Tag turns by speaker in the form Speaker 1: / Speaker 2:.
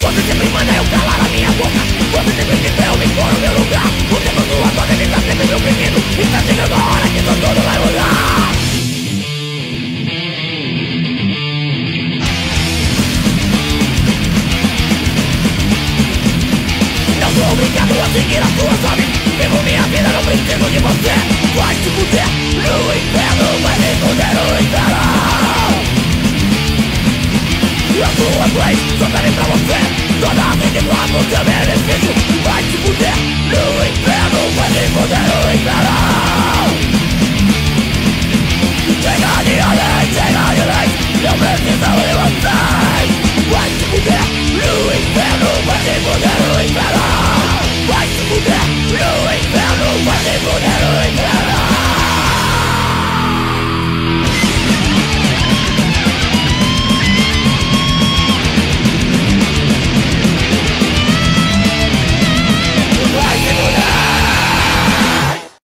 Speaker 1: Você sempre manda eu calar a minha boca. Você sempre diz pra eu me pôr no meu lugar. O tempo do ator deve estar sempre me oprimindo. Está chegando a hora que tudo vai mudar. Não sou obrigado a seguir as suas ordens. Vivo minha vida, não preciso de você. Vai se fuder no inferno, vai se fuder no inferno. As suas leis só servem pra você. Todas as 24 seu benefício. Vai se fuder no inferno, vai se fuder no inferno. Chega de lei, não precisa de vocês. Vai se fuder no inferno, vai se fuder no inferno. Vai se fuder no